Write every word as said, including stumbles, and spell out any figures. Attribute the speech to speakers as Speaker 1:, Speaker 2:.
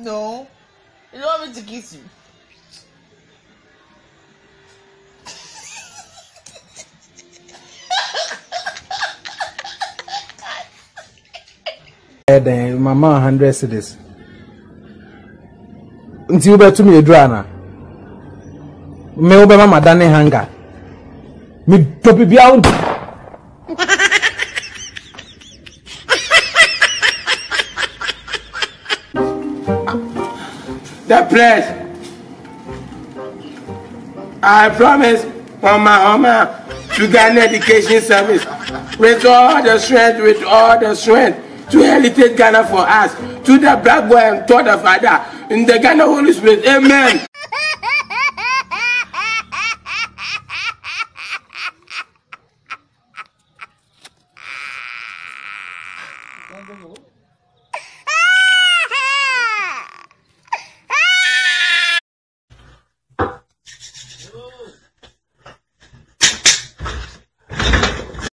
Speaker 1: No. You don't want me to kiss you?
Speaker 2: Then mama one hundred cedis. Until you bet to me a drana. Me obe mama dane hanga. Me topi biaun.
Speaker 3: The place. I promise on my Homa to Ghana Education Service with all the strength, with all the strength to heritage Ghana for us, to the black boy and to the father, in the Ghana Holy Spirit. Amen.